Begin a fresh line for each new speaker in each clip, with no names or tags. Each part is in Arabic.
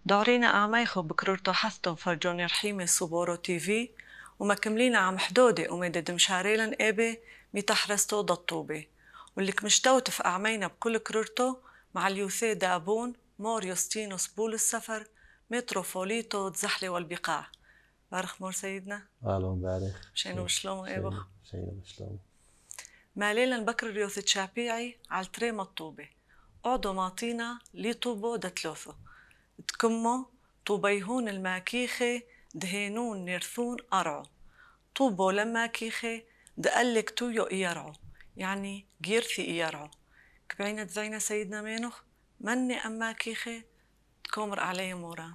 دورينا أعميخو بكرورتو حثتم فرجوني رحيمي صبورو تي في ومكملين عم حدودي ومدد مشاريلا إيبي ميتحرستو ضطوبي واللي مشتوت في أعمينا بكل كرورتو مع اليوثي دابون مور يوستينوس بول السفر متروفوليتو تزحلي والبقاع. بارخ مور سيدنا.
أهلا بارخ.
شينو بشلومو إيبخ.
شينو بشلومو.
ماليلا بكر اليوث تشابيعي على التري مطوبة قعدوا ماطينا لي طوبو دتلوثو تكمو طوبيهون الماكيخي دهينون نرثون أرعو طوبو لما كيخي دقلك تويو إيرعو يعني جيرثي إيرعو كبعينة زينا سيدنا مينوخ مني أما كيخي تكومر علي مورا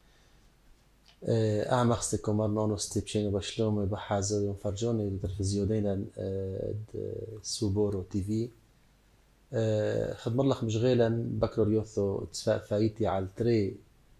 أعمقستكم مرنون وستيبشين بشلومي بحازو يوم فرجوني تلفزيونينا سوبورو تي في خدمر لك مشغيلا بكرو ريوثو تسفاء فايتي على التري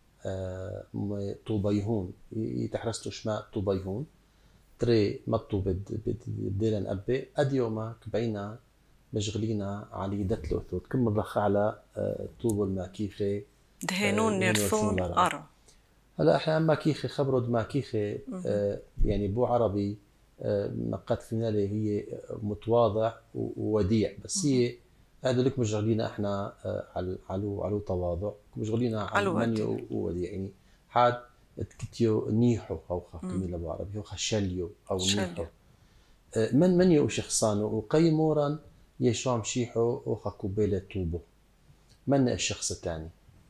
طوبيهون يتحرستو شماء طوبيهون تري مطو بديلن أبي أديوما كبينا مشغلينا على دتلوثو تكمل رخ على طوبو الماكيخي
دهينون نرثون أرو.
هلا احنا ماكيخي خبروا ماكيخي يعني بو عربي نقاط فينالي هي متواضع ووديع بس هي هذا لك مشغلينا احنا على تواضع مشغلينا على منيو ووديع يعني حاد تكتيو نيحو او خاكمي ابو عربي هو خشليو او نيحو من منيو شخصانو وقيمورا يشوم شيحو وخاكوبيله توبو من الشخص الثاني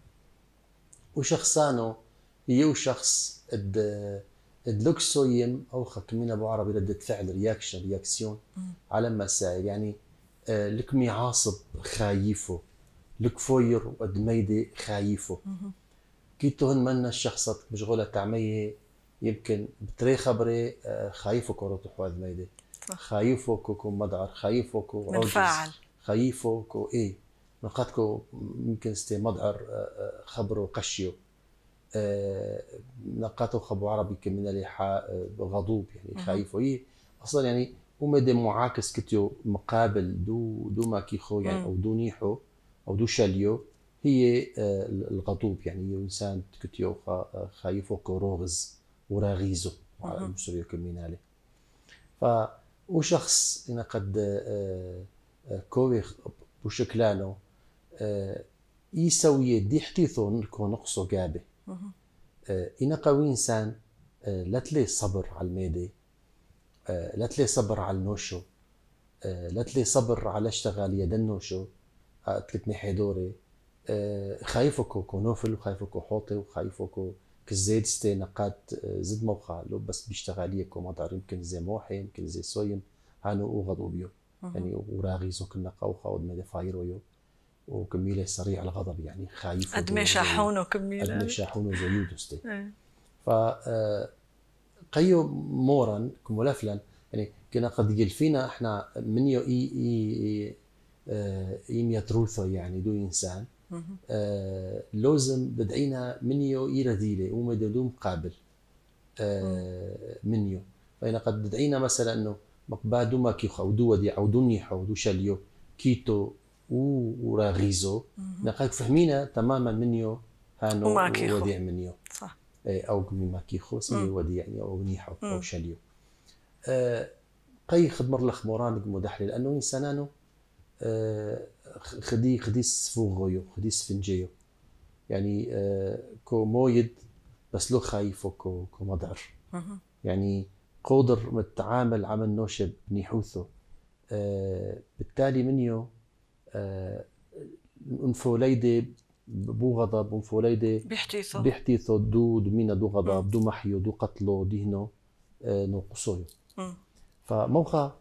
وشخصانو يو شخص الدلوكسويم او خاكمين ابو عربي ردة فعل رياكسيون على مسائل يعني لكمي عاصب خايفو لك فوير ودميدي خايفو كيتو هن من الشخص مشغوله تعميه يمكن بتري خبري خايفو كوروتو حواذ ميدي خايفو كوكو مدعر خايفو كو
منفعل
خايفو كو ايه نقاتكو يمكن استي مدعر خبرو قشيو نقاطه خبو عربي كمن اللي غضوب يعني خايف وهي اصلا يعني ومدى معاكس كتيو مقابل دو ماكيخو يعني او دو نيحو او دو شاليو هي الغضوب يعني انسان كتيو خايفو كروغز وراغيزو على المسوريو كمينالي ف وشخص إن قد كوي بشكلانو يسوي دي حتيثو نكو نقصو قابه إنا قوي إنسان لا تلي صبر على الميدي لا تلي صبر على النوشو لا تلي صبر على اشتغال يد النوشو تلتني حيدوري خايفوكو كونوفل وخايفوكو حوطي وخايفوكو كزيد ستي نقات زد موخا لو بس بيشتغاليكو مدار يمكن زي موحي يمكن زي سويم هانو وغضو بيو يعني وراغيزو كنا قوخا ودمي فايرويو وكميله سريع الغضب يعني خايف
ادمي شاحونه كميله
ادمي شاحونه زيودستي ف قيو مورا كمولفلا يعني كنا قد يلفينا احنا منيو اي ميتروثو يعني دو انسان لازم بدعينا منيو اي رذيله ومدلوم قابل منيو فإن قد بدعينا مثلا انه مقبادو ماكيخ او دو وديع او دو نيحو او دو شاليو كيتو وراغيزو نقاك فهمينا تماما منيو هانو وديع منيو
صح
او ماكيخو سمي وديع يعني او نيحو او شاليو قي خدمر لخ موران مدحلي لانه انسانانو خدي سفوغيو خدي سفنجيو يعني كو مويد بس لو خايفو كو مدعر يعني قدر متعامل عمل نوشب نيحوثو بالتالي منيو انفوليدي بو غضب انفوليدي بيحتيثو دو مينا دو غضب دو محيو دو قتلو ديهنو نو قصويو فموخا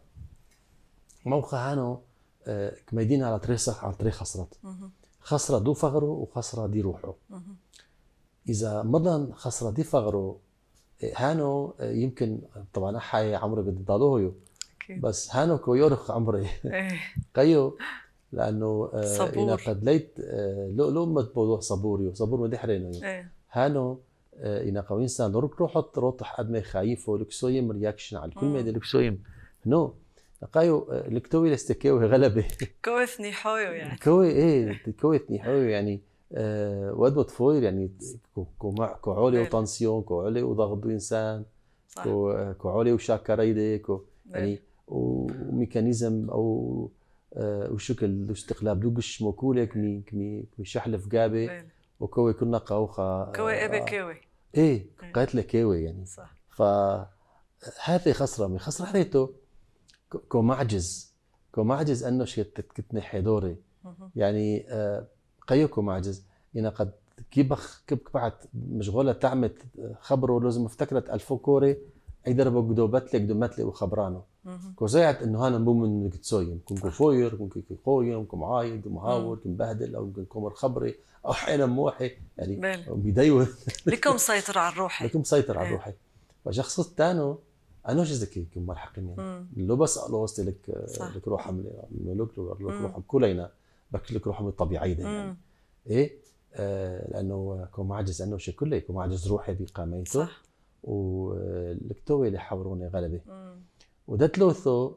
هانو كميدين على تريسخ على تري خسرة دو فغرو وخسرة دي روحو إذا مرضا خسرة دي فغرو هانو يمكن طبعا حي عمري بدالوهيو بس هانو كو يورخ عمري قيو لانه انا قد ليت لو متبوضوح صبوريو صبور مدي حرينو هانو انا قوي انسان روح ادمي خايفو لكسويم رياكشن على كل ميدي لكسويم نو قايو لكتوي لستكيو غلبه
كويثني حويو يعني
كويثني حويو يعني ودو تفوير يعني كو عولي
بل.
وطنسيون كو عولي وضغط انسان
صح.
كو عولي وشاكريدي كو
بل.
يعني وميكانيزم او وشكل استقلاب دوقش موكولة كمي شحلف قابي
بل.
وكوي كنا قوخا
كوي ابي كوي.
ايه قالت لك كوي يعني.
صح.
فهذه خسرة من خسرة حيته كو معجز انه شيء كتني حيدوري يعني قيوكو معجز إن قد كيبخ بعد مشغولة تعمت خبره لازم افتكرت ألفو كوري أي دربو قدو بتلي وخبرانه كو زيعت إنه هانا مو من كتسويم كم فوير كم قويم كم عايد ومهاور كم بهدل أو كم خبري أو حين موحي يعني بيديو
لكم مسيطر على الروحي
لكم مسيطر على الروحي فشخص الثاني أنا وش ذكي كم ملحقين يعني لو بس قلوستي لك روح حملة لك روح كلنا بك روح الطبيعية يعني إيه لأنه كون معجز أنه شيء كله كون معجز روحي بقاميته
صح.
والكتوي اللي حوروني غلبة وده تلوثو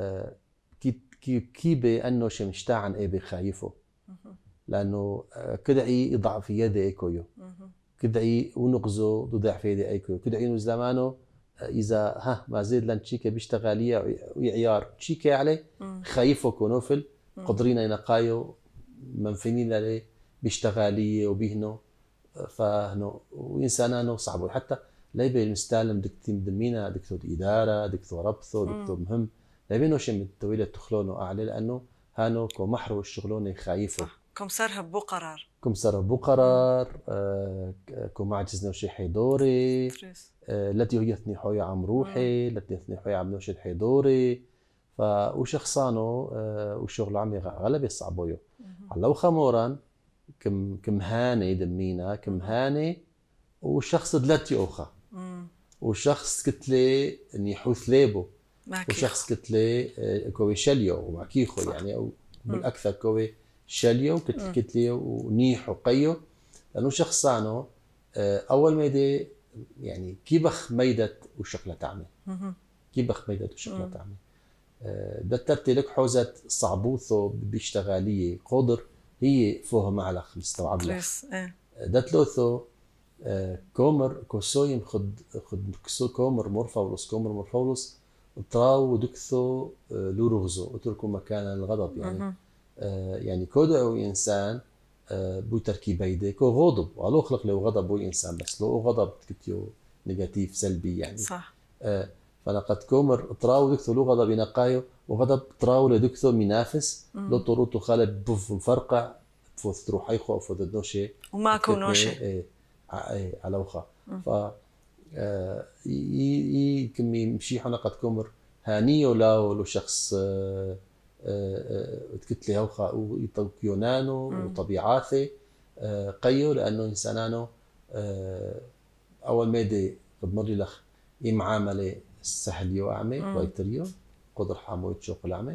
كيبي أنه شيء مشتاعن إيه بخايفه لأنه كدعي يضع في يدي إيكويو كدعي ونقزو ضع في يدي إيكويو كدعي نزلمانه إذا ما زيد لن تشيكي بيشتغالية ويعيار تشيكي عليه خايفه كونوفل قدرين ينقايو منفنين عليه بيشتغالية وبيهنو فهنو وإنسانانو صعبو حتى ليبي المستعلم دكتور دمينا دكتور إدارة دكتور ربطو دكتور مهم ليبي نوشي من التويلة تخلونه أعلى لأنه هانو كو محرو الشغلوني خايفه
كم سرها بو قرار
كو معجز نوشي حيدوري التي هي يثني حوية عم روحي التي يثني حوية عم نوشي حيدوري وشخصانو وشغل عمي غلبي صعبويو لو خموران كم هاني دمينا كم هاني وشخص دلتي أوخا وشخص كتلي اني حوث ليبو وشخص كتلي كوي شليو وماكيخو يعني او بالاكثر كوي شليو كتلي ونيح وقيو لانه شخصانو اول ما يدي يعني كيبخ ميدت وشكله تعمل كيبخ ميدت وشكله تعمل دترتي لك حوزة صعبوثو باشتغالية قدر هي فوهم على مستوعب لك دتلوثو كومر كوسويم خد كومر مورفولوس تراو دكثو لورغزو اتركوا مكان الغضب يعني يعني كودعو انسان بو تركيبيدي كو غضب ولو خلق له غضب بو انسان بس لو غضب كتيو نيجاتيف سلبي يعني
صح
فلقد كومر تراو دكثو لو غضب ينقايو وغضب تراو لدكثو منافس لو طروتو خالد بوف مفرقع فوث تروح ايخو فوث النوشي
وما كونوشي
على وخا ف كمي مشي حنا قد كمر هانيو لاو شخص تكتلي هوخا ويطوكيونانو وطبيعاثي قيو لانه انسانانو اول ميدي بمر لخ معامله سهليو اعمي بايتريو قدر حامو تشوق العمي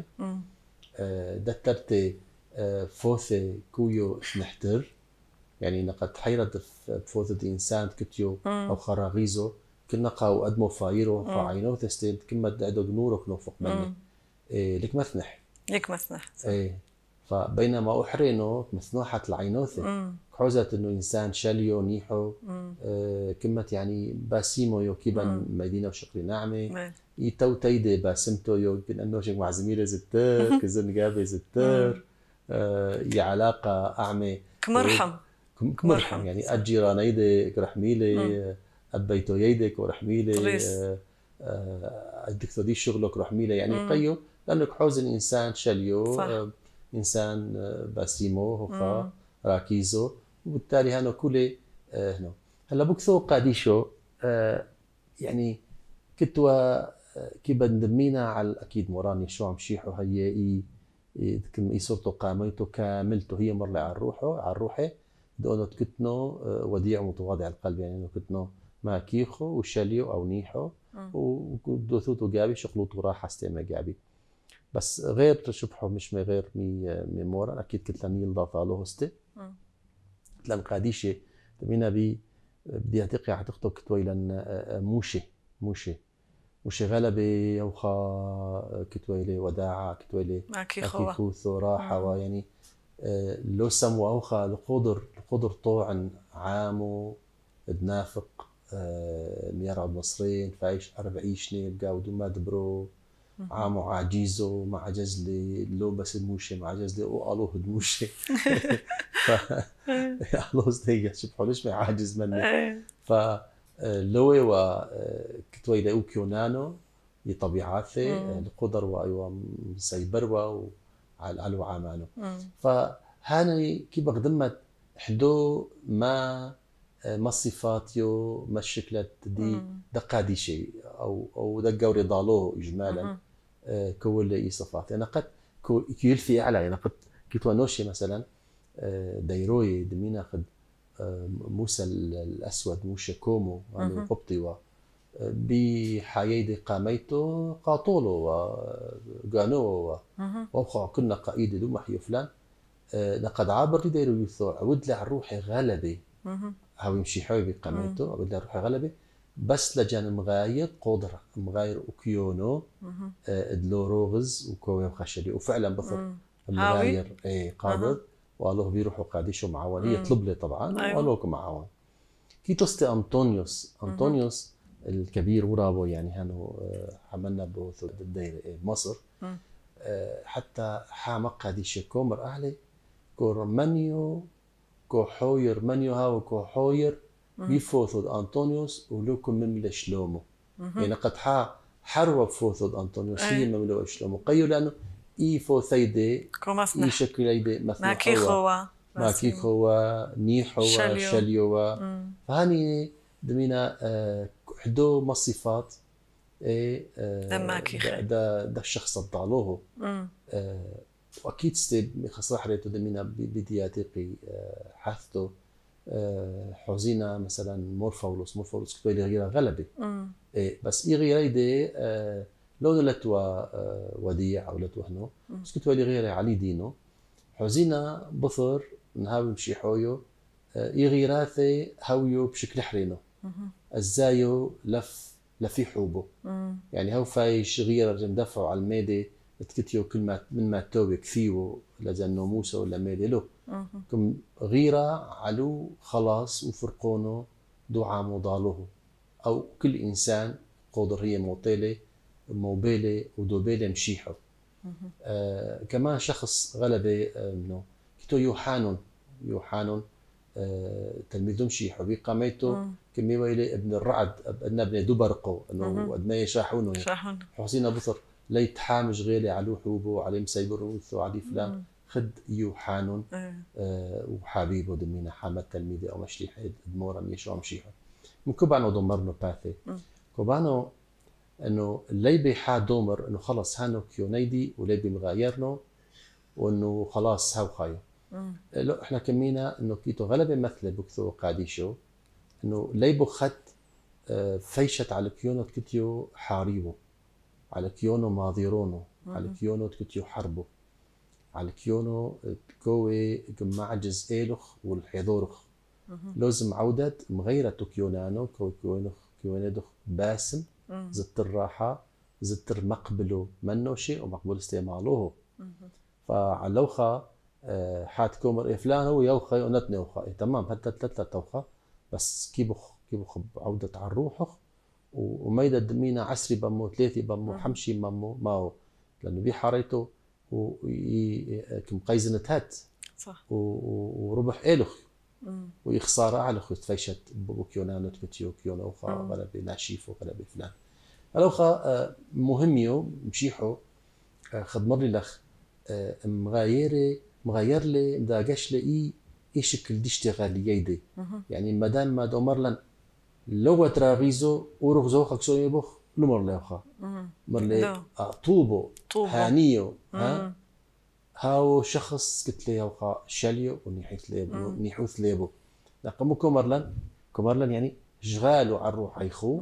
دترتي فوثي كويو نحتر يعني نقد حيرت بفوثة إنسان كتيو أو خراغيزو كنا قاو أدمو فايرو فعينو تستين كما دعدو نورو كنوفق مني لك مثنح فبينما أحرينو مثنوحة العينوثي كحوزة إنه إنسان شاليو نيحو كمت يعني باسيمو يو كيبان مدينة وشقري ناعمة يتو تيدي باسمتو يو يمكن أنه شيء مع زميلة زتر كزن قابي زتر علاقة أعمى كمرحم يعني الجيران يدك رحميلي أبيتو يدك ورحميلي الدكتور دي شغلك رحميلي يعني قيو لأنك حوزن إنسان شليو إنسان باسيمو هوخا راكيزو وبالتالي هانو كله هنا هلا بكثو قاديشو يعني كتوا كيبا ندمينا على أكيد موراني شو عم شيحو هي كم صورته قاميته كاملته هي مرلي على روحه دونه تكتنو وديع ومتواضع القلب يعني انه كتنو ما كيخو وشليو او نيحو ودوثوتو جابي شقلوتو راح استيما جابي بس غير تشبحه مش غير مي مورا اكيد كتلاني الضافه له هستي لان قاديشه تمينا بي بدي اتقي حتخطو كتويلن موشي غلبة وخا كتويلي وداعة كتويلي كيخوث راحة ويعني لو سموا أوخا قدر طوعن عامو دنافق ميرا بمصرين فايش 40 بقاو دوما دبرو عامو عاجيزو ما عجز لي لو بس الموشي ما عجز لي وقالوه دموشي ف قالوه استيجا شبحوا ليش ما عاجز مني ف لوي و كتوي لاو كيونانو لطبيعاتي القدر وايوا سيبروا وعلى عامانو فهاني كي بقدمت حدو ما الصفاتيو ما الشكلات دي دقا دي شيء او دقا ورضالو اجمالا كول اي صفات انا قد كيلفي على انا قد كيتوانوشي مثلا دايروي دمينا قد موسى الاسود موشى كومو يعني قبطي بحيايدي قاميتو قاطولو وقانو وخا كنا قائد لمحي فلان لقد عابر لي دايرو يثو عود له روحي غلبي هاو يمشي حوي بقاميتو عود له روحي غلبي بس لجان مغاير قدر مغاير وكيونو دلو روغز وكوي وخشلي وفعلا بثر المغاير اي قادر وقالوه بيروحوا قاديشو معاون هي طلب لي طبعا أيوة. وقالوكم معاون كي توستي انطونيوس الكبير ورابو يعني هانو عملنا بوثو الدايره بمصر حتى حامق قاديشو كومر اهلي كور منيو كو حوير منيو هاو كو حوير بيفوثو انطونيوس ولوكم مملا شلومو يعني قد حروب فوثو انطونيوس هي مملا شلومو قيو لانه ايفو ثيدي اي شكل ايدي مثلا ما كيخوا نيحوا شليوا فهاني دمينا حدو ما الصفات ده الشخص الضالوه واكيد ستيب خاصه ريتو دمينا بدياتيقي حثتو حوزينا مثلا مورفولوس كتبوا لي غير غلبي بس غير ايدي لو لتوا وديع او لتوا هنو بس كتبوا لي غير علي دينو حوزينا بثر نهاو مشي حويو غيراثي هاويو بشكل حرينو الزايو لفي حوبه يعني هاو فايش غير مدفعوا على الميدي تكتيو كل ما من ما توبك فيو لزنو موسى ولا ميدي له كم غيرة علو خلاص وفرقونه دعاء مضاله او كل انسان قدر هي موطيله موبيله ودوبيله مشيحه كمان شخص غلبه انه كتو يوحانون تلميذ مشيحه بقامته كمي ويلي ابن الرعد ابن دبرقو انه ادنا يشاحونه حسين بصر ليت حامج غيلي على حوبه وعليه مسيبر وعليه فلان خد يوحانون وحبيبه دمينا حامد تلميذي او مشليح دمورا يشوع مشيحه من كوبانو دمرنو باثي كوبانو انه اللي بيحا دومر انه خلص هانو كيونيدي ولي بمغايرنو وانه خلاص هاو خايو لو احنا كمينا انه كيتو غلبه مثل بكثو قاديشو انه ليبو خد فيشت على كيونو تكتيو حاريبو على كيونو ماضيرونو على كيونو تكتيو حربو على كيونو تكوي معجز ايلخ والحيضورخ لازم عودة مغيرة كيونانو كيوندخ باسم زت الراحة زت المقبلو منو شيء ومقبول استعمالوه فعلوخا حات كومر فلان هو يوخا ونتني وخا تمام هتا ثلاثة توخا بس كيبخ عودة على روحه وميدا دمينا عسري بمو ثلاثي بمو حمشي بمو ماو لانه بحاريته كم قيزنتات صح وربح إلخ ويخسارة على خو تفيشت بوكيونانو تكتيو كيونو خا ولا بناشيفو ولا بفلان الوخا مهميو مشيحو خدمر لي لخ مغاير لي مداقش لي اي شكل دي اشتغال يدي يعني مادام ما دومرلن لو تراغيزو ورغزو خكسو يبخ لمر ليوخا مرلي طوبو هانيو هاو شخص قلت لي وخا شاليو ونيحوث ليبو لقمو كومرلن يعني شغالو على الروح يخو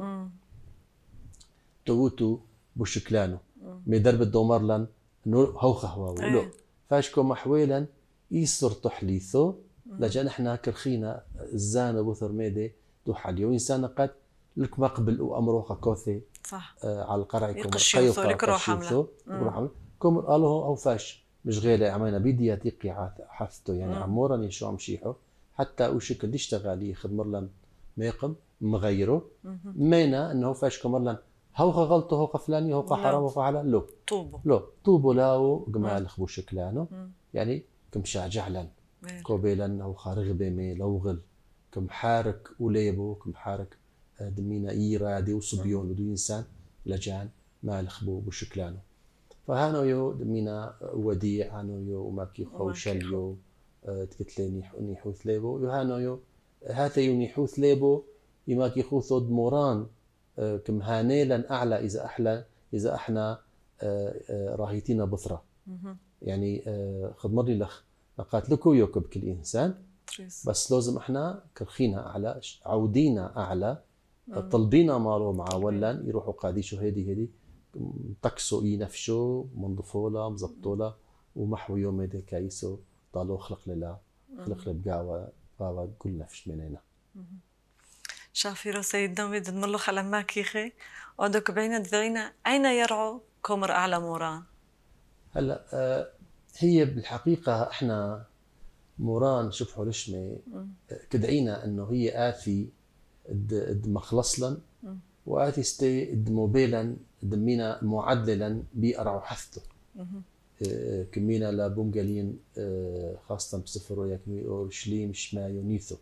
توتو بشكلانو مي درب الدومرلن انه هوخه هو فاشكو محويلا يسر تحليثو لجان احنا كرخينا الزانه بوثر ميدي دو حاليو انسان قد لك مقبل وامره خكوثي
صح
على القرعكم
يقشيوثو لك روح حمله
كم قالوا او فاش مش غير عملنا بدي يتيقي حثته يعني عمورا يشوع مشيحو حتى وشكل يشتغل ياخذ مرلن ميقم مغيره مينا انه فاش كمرلن هوخا غلطه هوخا فلاني هوخا حرام هوخا حلال لو طوبو لاو جمال خبو شكلانو يعني كم شاجعلن كوبيلن هوخا رغبه مي لوغل كم حارك وليبو كم حارك دمينا يرادي وصبيون بدو انسان لجان ما الخبو بشكلانو فهانو يو دمينا وديع هانو يو وماكي خوشل يو تكتلي نيحوث ليبو يهانو يو هاتا يو نيحوث ليبو يماكي خوثو دموران كم هانيلا اعلى اذا احنا راهيتينا بثرة يعني خدمرني لخ نقاتلكو يوكب كل انسان بس لازم احنا كرخينا اعلى عودينا اعلى طلبينا مالو مع ولن يروحوا قاديشو هيدي تكسو نفشو منضفولا مزبطولا ومحو يوم هيدي كايسو طالو خلق للا خلق لبقاوة غاوة كل نفش منينا
شافيرو سيدنا ميد ملو خلما كيخي ودك بعينا دعينا أين يرعو كومر أعلى موران
هلا هي بالحقيقة احنا موران شوفوا لشمي كدعينا انه هي آثي د مخلصلا وآتي استي د موبيلا دمينا معدلا بأرعو حثته كمينا لبونجالين خاصة بسفرو يكمي أورشليم شمايو نيثو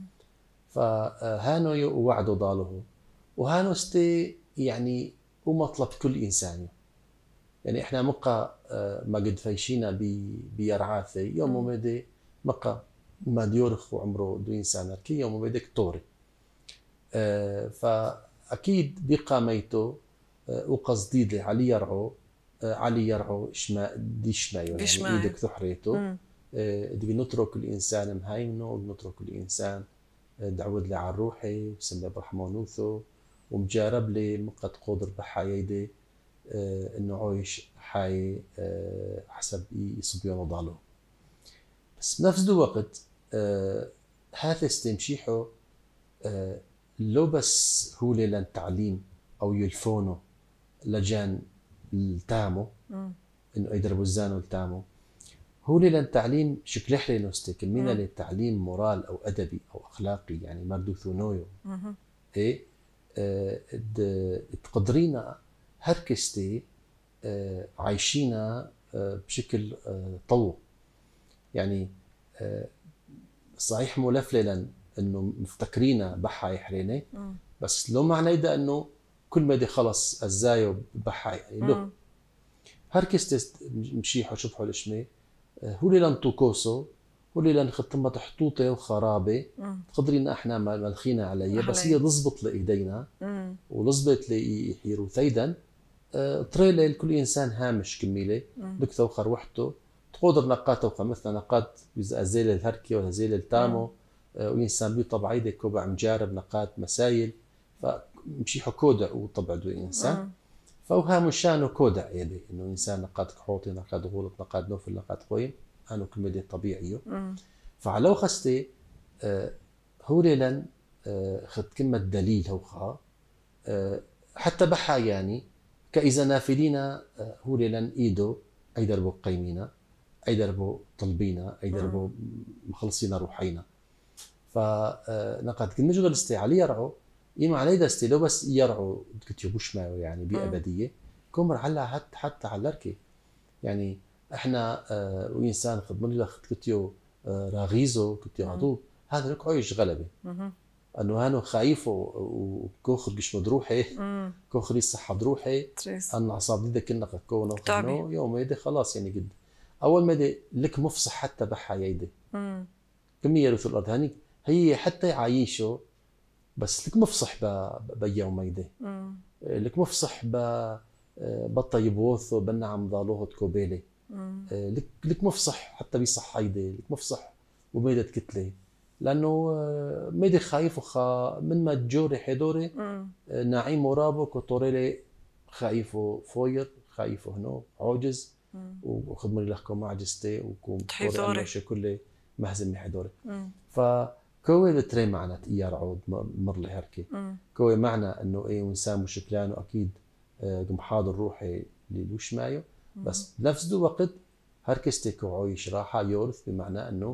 فهانو وعدوا ضاله وهانو استي يعني ومطلب كل إنسان يعني إحنا مقا ما قد فايشينا بيرعاثي يوم مدي مقا ما ديورخ وعمره دو إنسان كي يوم مديك طوري فأكيد بقاميته وقصديد علي يرعو دي شمايو يعني إيدك ثحريته دي نترك الإنسان مهيمنه نترك الإنسان دعود لي على روحي بسم برحمانوثو ومجارب لي مقد قدر بحيايدي انه عايش حي حسب يصبيون ضالو بس بنفس الوقت هذا استمشيحه لو بس هو لن تعليم او يلفونه لجان التامو انه يدربوا الزانو التامو هو لن تعليم شكلح لي نوستيك مينا للتعليم مورال او ادبي او اخلاقي يعني مردوثو نويو ايه تقدرينا هركستي عايشينا بشكل طو يعني صحيح ملفللا انه مفتكرينا بحا يحريني بس لو معنى ده انه كل ما دي خلص الزايو بحا يعني لو هركستي مشيحو شبحو لشمي هو اللي لن توكوسو هو اللي لن خطمة حطوطة وخرابة تقدرين احنا ملخينا عليا بس هي لزبط لإيدينا ولزبط ليحيرو ثيدا طريلة لكل إنسان هامش كميلة بكثو خروحته تقدر نقاته مثلا نقاط زيل الهركي ولا زيل التامو وإنسان بي طبعا يدي كوبع مجارب نقاط مسايل فمشيحو كودع وطبع دو إنسان فوها مشانو كودع يدي إنه إنسان نقاط كحوطي نقاط غلط نقاط نوفل نقاط قويم أنو كميدي طبيعيو فعلو خستي هو ليلن خد كلمة دليل هوخا حتى بحا يعني كإذا نافلين هو ليلن إيدو أي دربو قيمينا أي دربو طلبينا أي دربو مخلصينا روحينا فنقد كلمة جدل استي علي يرعو إما علي دستي لو بس يرعو كتيبوش معه يعني بأبدية كمر على حتى على الركي يعني احنا وإنسان خدمني لخد كتيو راغيزو كتيو عضو هذا لك عايش غلبة انه هانو خايف وكوخر قش مدروحي كوخر الصحه دروحي ان اعصاب دي كنا كونه خنو يوم يدي خلاص يعني قد اول ما دي لك مفصح حتى بحا يدي كميه رث الارض هاني هي حتى يعيشوا بس لك مفصح بيوم يدي لك مفصح بطيب ووثو بنعم ضالوه كوبيلي لك مفصح حتى بيصح يدي لك مفصح وبيدت كتله لانه ميدي خايف وخا من ما تجوري حيدوري نعيم ورابو كطوريلي خايفو فوير خايفو هنو عاجز وخدمني لحكم عجزتي وكم طوري كله مهزم حيدوري فكوي التري معنات ايار عود مر لي هركي كوي معنى انه ايه انسان مشكلانه اكيد قم حاضر روحي للوش مايو بس بنفس الوقت هركستي كو عايش راحه يورث بمعنى انه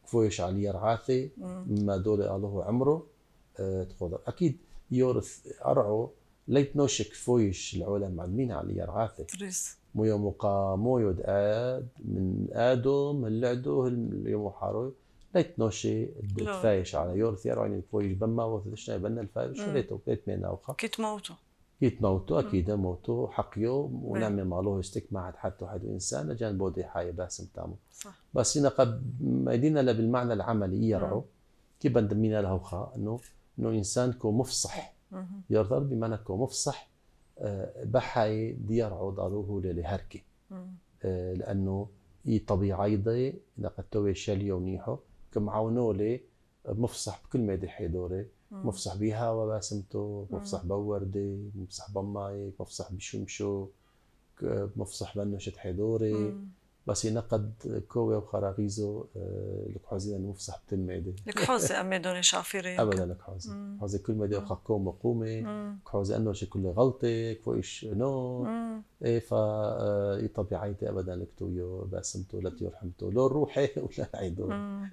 كفويش على يرعاثي ما دولي الله عمره تقدر أكيد يورث أرعو ليت نوشك كفويش العالم معلمين على يرعاثي
تريس
مو مقا مو يود آد من آدم اللعدو اليوم حارو ليت نوشي تفايش على يورث يرعوني كفويش بما وثشنا بنا الفايش ليتو ليت مينا وخا
كيت موتو
يتموتوا أكيد موتوا حقيو ونعمل مالوه استكمعت حتى حد إنسان جان بودي حاجة باسم تامو
صح.
بس هنا قد مدينة له بالمعنى العملي يرعو كيف بندمينا له خا إنه إنسان كو مفصح يرضى بمعنى كو مفصح بحي ديرعو ضروه للهركي لأنه طبيعي ضي إذا قد توي شالي ونيحو كمعاونو لي مفصح بكل ما يدي حيدوري مفصح بيها وباسمته مفصح بوردي مفصح بمايك مفصح بشمشو مفصح بنوشة حيدوري بس ينقد كوي وخراغيزو لك حوزي انه مفصح بكل ميدي
لك حوزي امي دوني شافيري
ابدا لك حوزي كل ميدي وخاكو مقومي حوزي انه شي كل غلطي كفويش نو ايه فا طبيعيتي ابدا لك تويو باسمته لا تيرحمته لو روحي ولا عيدو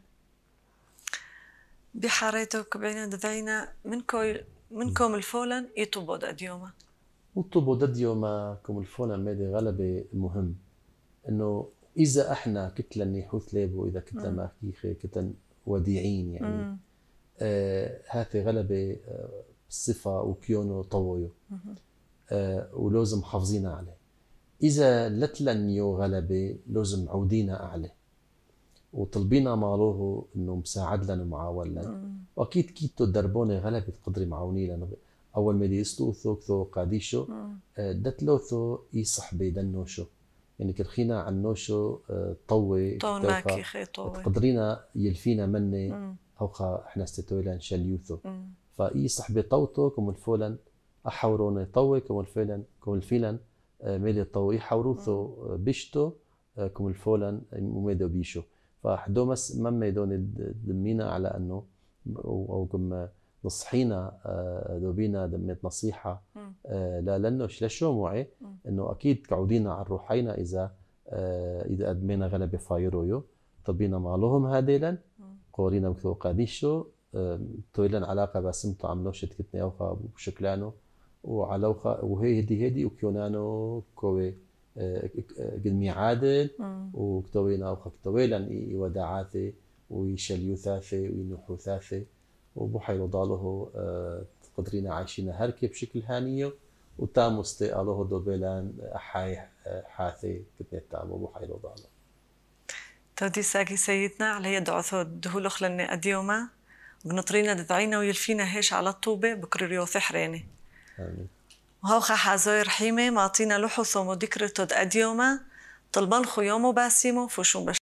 بحارتك بعين دذينا منكم الفولن يطبو ديوما
وطبو ديوما كم الفولن ميدي غلبة مهم انه اذا احنا كتلة نيحوث ليبو اذا كتلة ماكيخي كتلة وديعين يعني هاتي غلبة صفة وكيونو طويو ولازم حافظينا عليه اذا لتلنيو غلبة لازم عودينا عليه وطلبينا مالوه انه مساعد لنا معاون لنا واكيد كيتو دربوني غلبة تقدري معاوني لنا اول ما يستوثو كثو قاديشو دتلوثو يصحبي دنوشو يعني كرخينا عن نوشو طوي
ماكي خي طوي
تقدرينا يلفينا مني هوخا احنا استتويلان شاليوثو فاي صحبي طوتو كم الفولن احوروني طوي كم الفيلن ميدي طوي حوروثو بيشتو كم الفولن وميدو بيشو فحدو مس مما يدوني دمينا على انه او كم نصحينا دوبينا دميت نصيحه لا لانه شلشو معي انه اكيد كعودينا على الروحينا اذا ادمينا غلبه فايرويو طبينا مالهم هاديلا قورينا بكثو قاديشو تويلن علاقه باسمتو عملوش تكتني اوخا بشكلانو وعلوخا وهي هدي وكيونانو كوي قدمي عادل وكتوينا اوخا كتويلن وداعاتي ويشليوثاثي وينوحوثاثي وبحيرو ضاله قدرينا عايشين هركي بشكل هانيو وتامو استيقاله دوبيلان حاي حاثي كتني تامو بحيرو ضاله
تودي ساقي سيدنا على يد عثود دهولخ لني أديوما ونطرينا دذعينا ويلفينا هيش على الطوبة بكريو ثحريني
آمين
وهوخا حازوي رحيمة معطينا لحو صومو ذكر تود أديوما طلبان خيومو باسيمو فوشون